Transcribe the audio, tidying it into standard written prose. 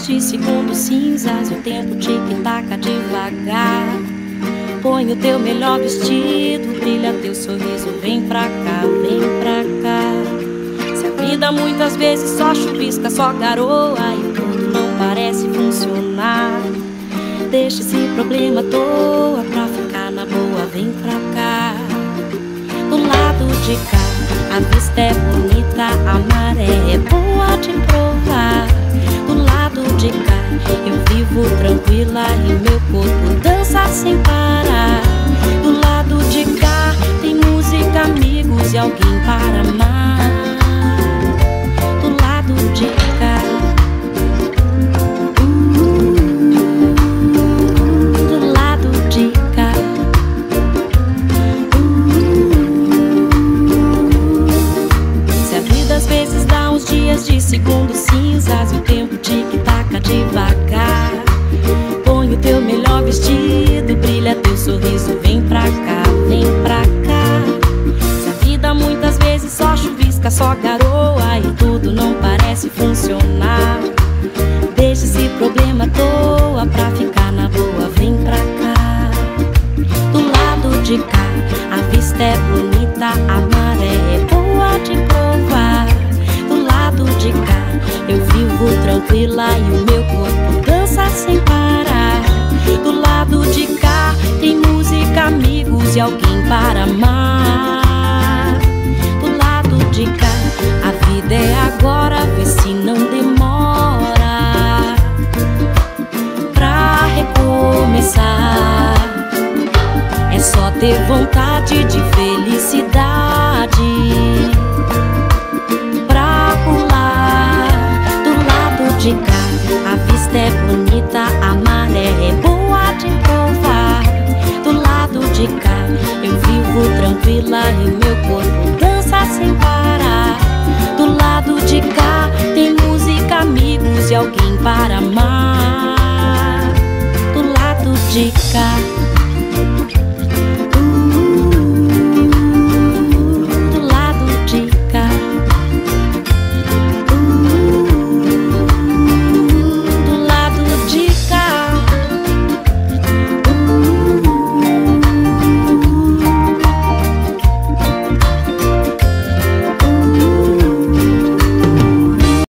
dias de segundos cinzas e o tempo tic-taca devagar. Põe o teu melhor vestido, brilha teu sorriso, vem pra cá, vem pra cá. Se a vida muitas vezes só chuvisca, só garoa e tudo não parece funcionar, deixa esse problema à toa pra ficar na boa, vem pra cá. Do lado de cá, a vista é bonita, a maré é boa de provar. Do lado de cá, eu vivo tranquila e meu corpo dança sem parar. Do lado de cá, tem música, amigos e alguém para amar. Do lado de cá, do lado de cá, se a vida às vezes dá uns dias de segundos cinzas e o tempo tic-taca devagar, põe o teu melhor vestido, brilha teu sorriso, vem pra cá, vem pra cá. Se a vida muitas vezes só chuvisca, só garoa e tudo não parece funcionar, deixa esse problema à toa pra ficar na boa, vem pra cá. Do lado de cá, a vista é bonita, a maré é boa de provar. Do lado de cá, eu vivo tranquila e o meu corpo dança sem parar. Do lado de cá, tem música, amigos e alguém para amar. Do lado de cá, a vida é agora, vê se não demora pra recomeçar. É só ter vontade de